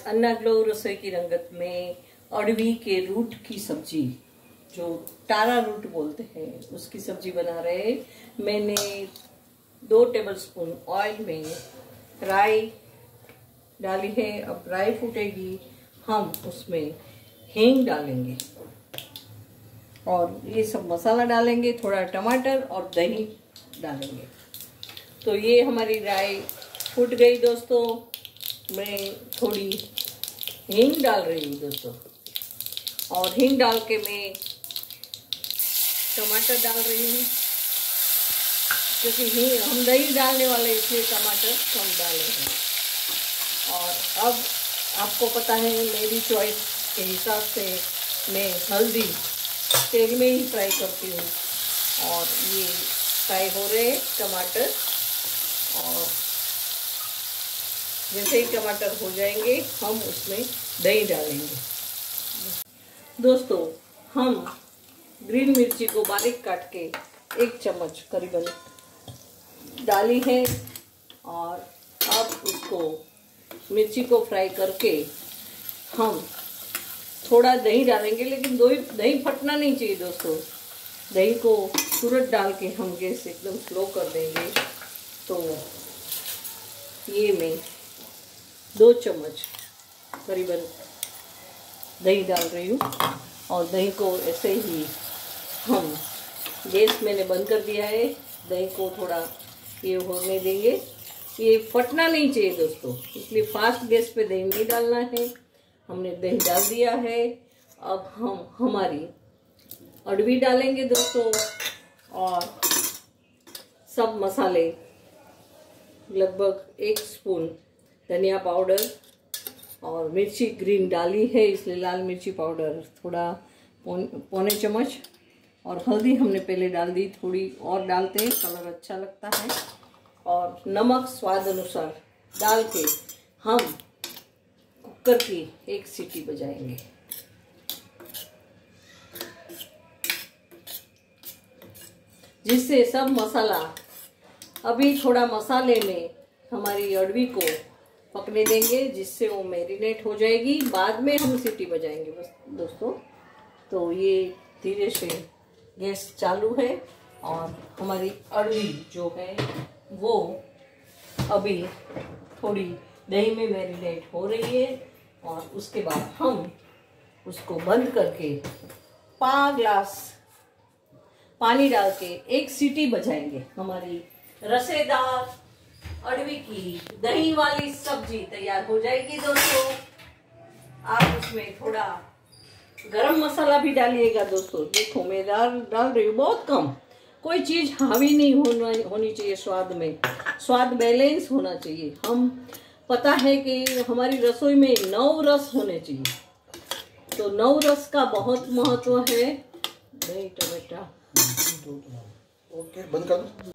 अन्ना glow रसोई की रंगत में अड़वी के रूट की सब्जी, जो टारा रूट बोलते हैं, उसकी सब्जी बना रहे। मैंने 2 टेबलस्पून ऑयल में राई डाली है। अब राई फूटेगी, हम उसमें हींग डालेंगे और ये सब मसाला डालेंगे, थोड़ा टमाटर और दही डालेंगे। तो ये हमारी राई फूट गई दोस्तों। मैं थोड़ी हींग डाल रही हूँ दोस्तों, और हींग डाल के मैं टमाटर डाल रही हूँ, क्योंकि हम दही डालने वाले इसलिए टमाटर कम डाले हैं। और अब आपको पता है मेरी चॉइस के हिसाब से मैं हल्दी तेल में ही फ्राई करती हूँ। और ये फ्राई हो रहे हैं टमाटर, और जैसे ही टमाटर हो जाएंगे हम उसमें दही डालेंगे। दोस्तों, हम ग्रीन मिर्ची को बारीक काट के 1 चम्मच करीबन डाली है, और अब उसको मिर्ची को फ्राई करके हम थोड़ा दही डालेंगे, लेकिन दही फटना नहीं चाहिए दोस्तों। दही को तुरंत डाल के हम गैस एकदम स्लो कर देंगे। तो ये मैं 2 चम्मच करीबन दही डाल रही हूँ, और दही को ऐसे ही हम गैस मैंने बंद कर दिया है। दही को थोड़ा ये होने देंगे, ये फटना नहीं चाहिए दोस्तों, इसलिए फास्ट गैस पे दही नहीं डालना है। हमने दही डाल दिया है। अब हम हमारी अड़वी डालेंगे दोस्तों, और सब मसाले, लगभग 1 स्पून धनिया पाउडर, और मिर्ची ग्रीन डाली है इसलिए लाल मिर्ची पाउडर थोड़ा पौने चम्मच, और हल्दी हमने पहले डाल दी, थोड़ी और डालते हैं, कलर अच्छा लगता है। और नमक स्वाद अनुसार डाल के हम कुकर की 1 सीटी बजाएंगे। जिससे सब मसाला, अभी थोड़ा मसाले में हमारी अड़वी को पकने देंगे, जिससे वो मैरिनेट हो जाएगी। बाद में हम सीटी बजाएंगे बस दोस्तों। तो ये धीरे से गैस चालू है, और हमारी अड़वी जो है वो अभी थोड़ी दही में मैरिनेट हो रही है। और उसके बाद हम उसको बंद करके 5 ग्लास पानी डाल के 1 सीटी बजाएंगे। हमारी रसेदार अड़वी की दही वाली सब्जी तैयार हो जाएगी दोस्तों। आप उसमें थोड़ा गरम मसाला भी डालिएगा दोस्तों। देखो मैं डाल रही हूँ बहुत कम, कोई चीज हावी नहीं होनी चाहिए स्वाद में, स्वाद बैलेंस होना चाहिए। हम पता है कि हमारी रसोई में 9 रस होने चाहिए, तो 9 रस का बहुत महत्व है। दही टमाटर ओके, बंद कर दो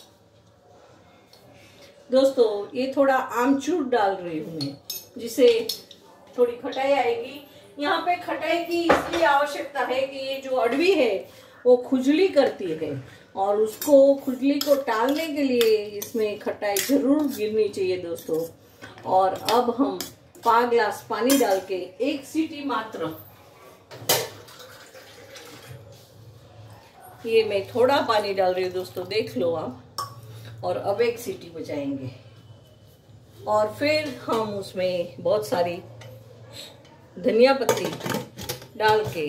दोस्तों। ये थोड़ा आमचूर डाल रही हूँ मैं, जिससे थोड़ी खटाई आएगी। यहाँ पे खटाई की इसलिए आवश्यकता है कि ये जो अड़वी है वो खुजली करती है, और उसको खुजली को टालने के लिए इसमें खटाई जरूर गिरनी चाहिए दोस्तों। और अब हम 5 ग्लास पानी डाल के 1 सीटी मात्र, ये मैं थोड़ा पानी डाल रही हूँ दोस्तों, देख लो आप। और अब 1 सीटी बजाएंगे, और फिर हम उसमें बहुत सारी धनिया पत्ती डाल के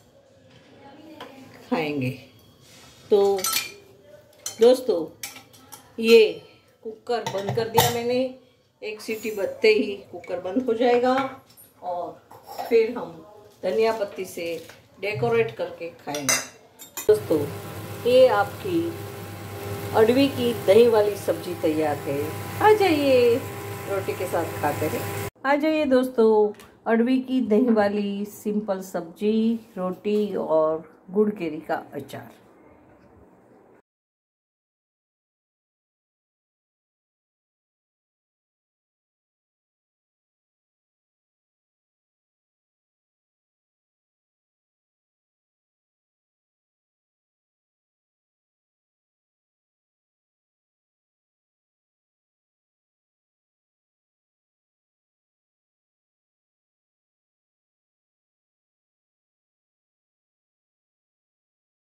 खाएंगे। तो दोस्तों, ये कुकर बंद कर दिया मैंने, 1 सीटी बजते ही कुकर बंद हो जाएगा, और फिर हम धनिया पत्ती से डेकोरेट करके खाएंगे। दोस्तों, ये आपकी अड़वी की दही वाली सब्जी तैयार है। आ जाइए, रोटी के साथ खाते हैं। आ जाइए दोस्तों, अड़वी की दही वाली सिंपल सब्जी, रोटी और गुड़ केरी का अचार।